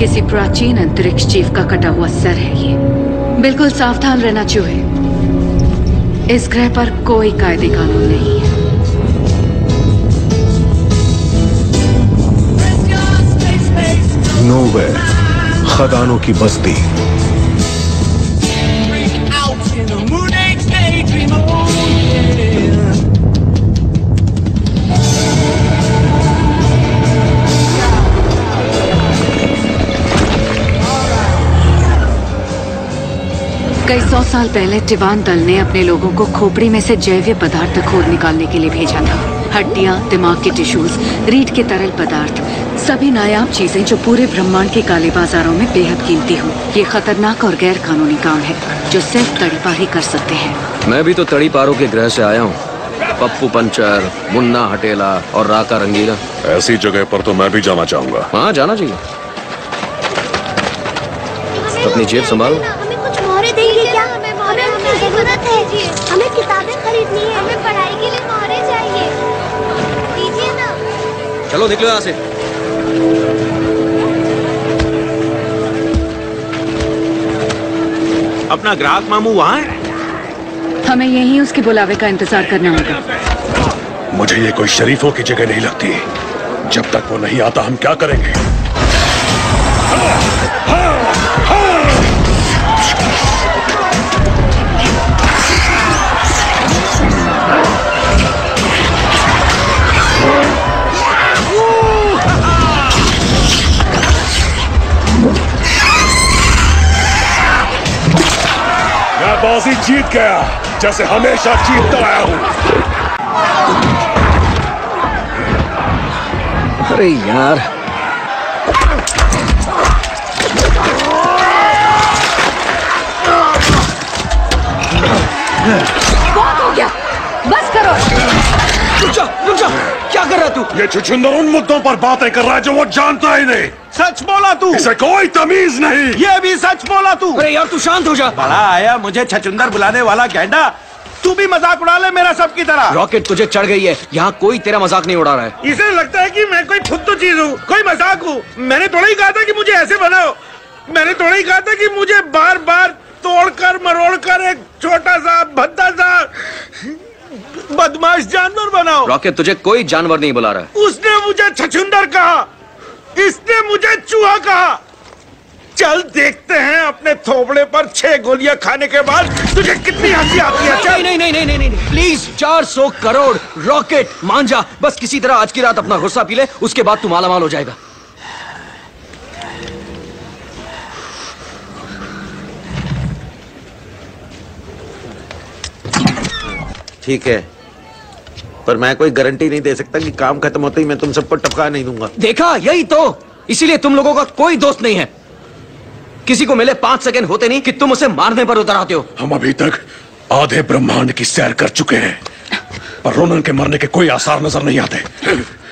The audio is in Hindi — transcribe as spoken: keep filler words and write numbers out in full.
किसी प्राचीन अंतरिक्ष जीव का कटा हुआ सर है ये। बिल्कुल सावधान रहना चूहे। इस ग्रह पर कोई कायदे कानून नहीं है। नोवेयर, खदानों की बस्ती। कई सौ साल पहले टिवान दल ने अपने लोगों को खोपड़ी में से जैवीय पदार्थ खोद निकालने के लिए भेजा था। हड्डियां, दिमाग के टिश्यूज, रीढ़ के तरल पदार्थ, सभी नायाब चीजें जो पूरे ब्रह्मांड के काले बाजारों में बेहद कीमती हो। ये खतरनाक और गैर कानूनी काम है जो सिर्फ तड़ीपार ही कर सकते हैं। मैं भी तो तड़ीपारों के ग्रह से आया हूँ। पप्पू पंचर, मुन्ना हटेला और राका रंगीला। ऐसी जगह पर तो मैं भी जाना चाहूंगा। हाँ, जाना चाहिए। अपनी जेब संभालो। देखिए क्या हमें मोहरे की जरूरत है। हमें किताबें खरीदनी है। हमें पढ़ाई के लिए मोहरे चाहिए। दीजिए ना। चलो निकलो यहाँ से। अपना ग्राहक मामू वहाँ है। हमें यहीं उसके बुलावे का इंतजार करना होगा। मुझे ये कोई शरीफों की जगह नहीं लगती। जब तक वो नहीं आता हम क्या करेंगे? मैं बाजी जीत गया, जैसे हमेशा जीतता आया हूं। अरे यार, बहुत हो गया, बस करो। रुक जा, रुक जा। क्या कर रहा तू? ये छुछुंदर उन मुद्दों पर बातें कर रहा है जो वो जानता ही नहीं। सच बोला तू। इसे कोई तमीज नहीं। ये भी सच बोला तू। अरे यार तू शांत हो जा। बड़ा आया मुझे छछुंदर बुलाने वाला गैंडा। तू भी मजाक उड़ा ले मेरा सबकी तरह। रॉकेट तुझे चढ़ गई है। यहाँ कोई तेरा मजाक नहीं उड़ा रहा है। इसे लगता है कि मैं कोई फुद्दू चीज हूँ, कोई मजाक हूँ। मैंने थोड़ा ही कहा था कि मुझे ऐसे बनाओ। मैंने थोड़ा ही कहा था कि मुझे बार बार तोड़कर मरोड़कर एक छोटा सा भद्दा सा बदमाश जानवर बनाओ। रॉकेट तुझे कोई जानवर नहीं बुला रहा है। उसने मुझे छछुंदर कहा, इसने मुझे चूहा कहा। चल देखते हैं अपने थोबड़े पर छह गोलियां खाने के बाद तुझे कितनी हंसी आती है। चल। नहीं नहीं नहीं नहीं नहीं प्लीज, चार सौ करोड़। रॉकेट मान जा, बस किसी तरह आज की रात अपना गुस्सा पी ले, उसके बाद तू माला माल हो जाएगा। ठीक है, पर मैं कोई गारंटी नहीं दे सकता कि काम खत्म होते ही मैं तुम सबको टपका नहीं दूंगा। देखा, यही तो, इसीलिए तुम लोगों का कोई दोस्त नहीं है। किसी को मिले पांच सेकंड होते नहीं कि तुम उसे मारने पर उतर आते हो। हम अभी तक आधे ब्रह्मांड की सैर कर चुके हैं, पर रोनन के मरने के कोई आसार नजर नहीं आते।